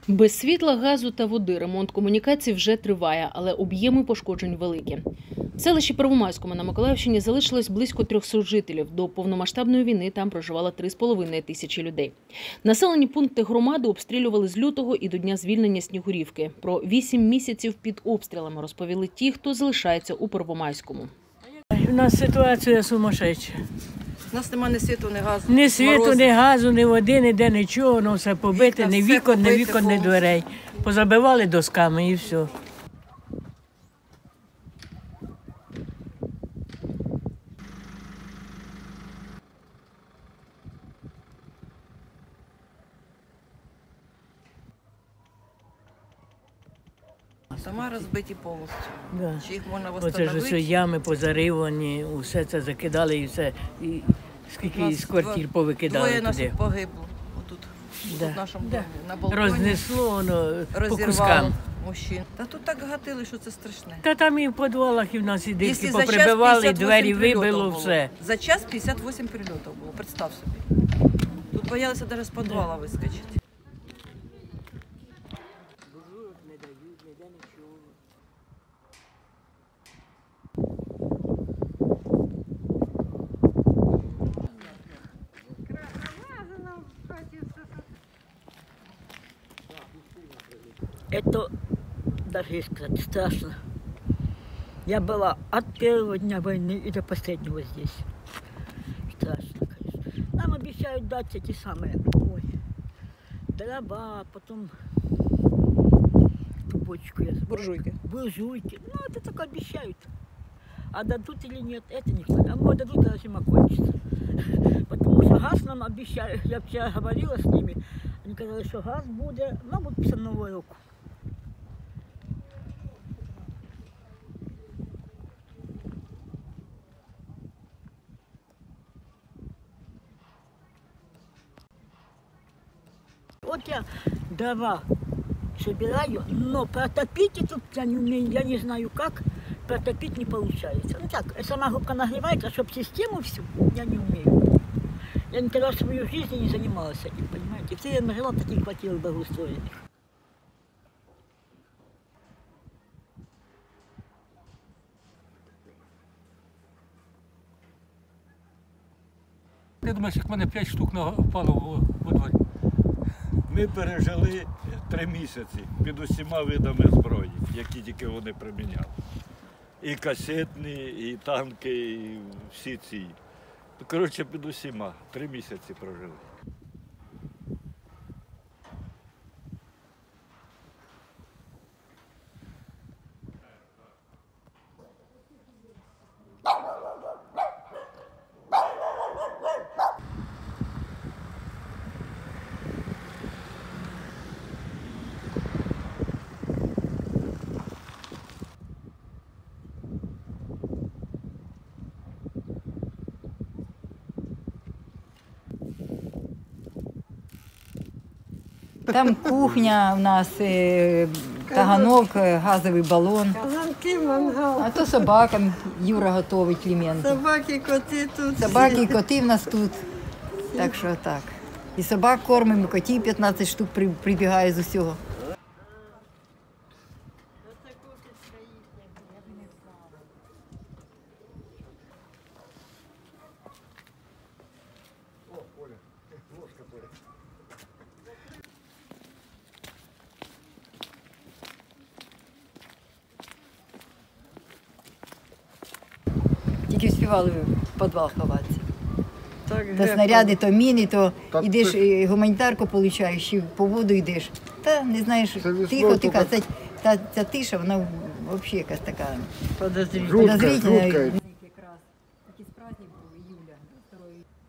Без світла, газу та води ремонт комунікацій вже триває, але об'єми пошкоджень великі. В селищі Первомайському на Миколаївщині залишилось близько 300 жителів. До повномасштабної війни там проживало 3,5 тисячі людей. Населені пункти громади обстрілювали з лютого і до дня звільнення Снігурівки. Про 8 місяців під обстрілами розповіли ті, хто залишається у Первомайському. У нас ситуація сумасшедша. У нас немає ні світу, ні газу. Ні світу, ні газу, ні води, ніде нічого, воно все побите, ні вікон, ні дверей. Позабивали досками і все. Сама розбиті повністю. Да. Чи їх можна Оце ж встановити? усе ями позаривані, усе це закидали і все. І скільки з квартир повикидали Двоє туди. нас погибло. Отут, Да. в нашому Да. домі, на балконі. Рознесло воно по Розірвало кускам. мужчин. Та тут так гатили, що це страшне. Та там і в підвалах, і в нас і дитки Якщо за час поприбивали, 58 двері прильотів вибило, було. все. За час 58 прильотів було, представ собі. Тут боялися навіть з підвала вискочити. Это даже сказать страшно. Я была от первого дня войны и до последнего здесь. Страшно, конечно. Нам обещают дать эти самые дрова, потом ту бочку. Буржуйки. Буржуйки. Ну, это только обещают. А дадут или нет, это не понятно. А может дадут, когда зима кончится. Потому что газ нам обещали. Я вчера говорила с ними. Они сказали, что газ будет, мабуть, після Нового року. Вот я дрова собираю, но протопить эту я не умею, я не знаю как, протопить не получается. Ну так, сама губка нагревается, а чтобы систему всю я не умею. Я никогда в свою жизнь не занималась этим, понимаете. Все я жила в таких квартирах благоустроенных. Ти думаєш, як в мене 5 штук впало во дворі? Ми пережили 3 місяці під усіма видами зброї, які тільки вони приміняли. І касетні, і танки, і всі ці. Коротше, під усіма 3 місяці прожили. Там кухня у нас, таганок, газовий балон. Казанки, мангал. А то собакам Юра готовить Клімент. Собаки, коти тут. Собаки і коти в нас тут. Так що так. І собак кормимо, і котів 15 штук прибігає з усього. Тільки встигали в підвал ховатися. То снаряди, то міни, то йдеш гуманітарку получаєш, і по воду йдеш. Та не знаєш, тихо, ця тиша, вона взагалі якась така подозрительна.